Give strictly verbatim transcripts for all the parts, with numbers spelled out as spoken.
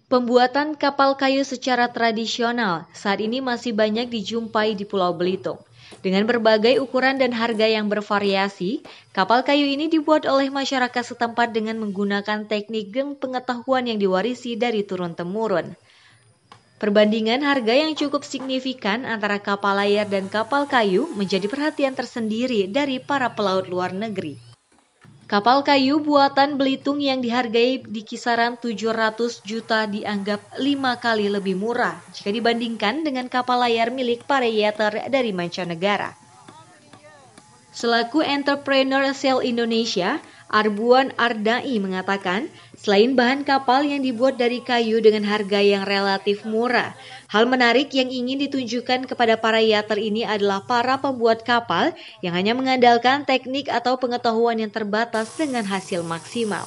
Pembuatan kapal kayu secara tradisional saat ini masih banyak dijumpai di Pulau Belitung. Dengan berbagai ukuran dan harga yang bervariasi, kapal kayu ini dibuat oleh masyarakat setempat dengan menggunakan teknik dan pengetahuan yang diwarisi dari turun-temurun. Perbandingan harga yang cukup signifikan antara kapal layar dan kapal kayu menjadi perhatian tersendiri dari para pelaut luar negeri. Kapal kayu buatan Belitung yang dihargai di kisaran tujuh ratus juta dianggap lima kali lebih murah jika dibandingkan dengan kapal layar milik pariater dari mancanegara. Selaku entrepreneur Shell Indonesia, Arbuan Ardai mengatakan, selain bahan kapal yang dibuat dari kayu dengan harga yang relatif murah, hal menarik yang ingin ditunjukkan kepada para yachter ini adalah para pembuat kapal yang hanya mengandalkan teknik atau pengetahuan yang terbatas dengan hasil maksimal.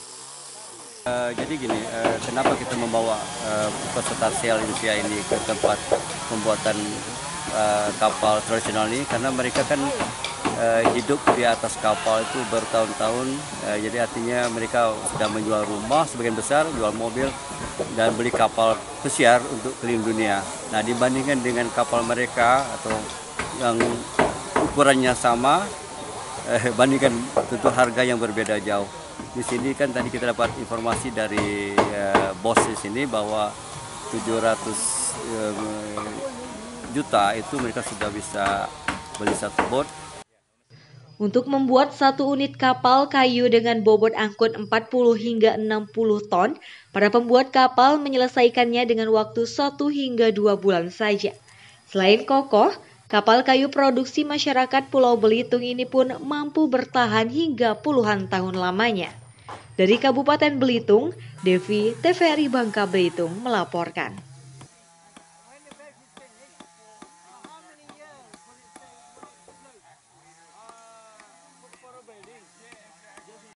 Uh, jadi gini, uh, kenapa kita membawa uh, peserta Shell Indonesia ini ke tempat pembuatan uh, kapal tradisional ini? Karena mereka kan uh, hidup di atas kapal itu bertahun-tahun, uh, jadi artinya mereka sudah menjual rumah sebagian besar, jual mobil, dan beli kapal pesiar untuk keliling dunia. Nah, dibandingkan dengan kapal mereka atau yang ukurannya sama, uh, bandingkan tentu harga yang berbeda jauh. Di sini kan tadi kita dapat informasi dari uh, bos di sini bahwa tujuh ratus uh, juta itu mereka sudah bisa beli satu bot. Untuk membuat satu unit kapal kayu dengan bobot angkut empat puluh hingga enam puluh ton, para pembuat kapal menyelesaikannya dengan waktu satu hingga dua bulan saja. Selain kokoh, kapal kayu produksi masyarakat Pulau Belitung ini pun mampu bertahan hingga puluhan tahun lamanya. Dari Kabupaten Belitung, Devi, T V R I Bangka Belitung melaporkan.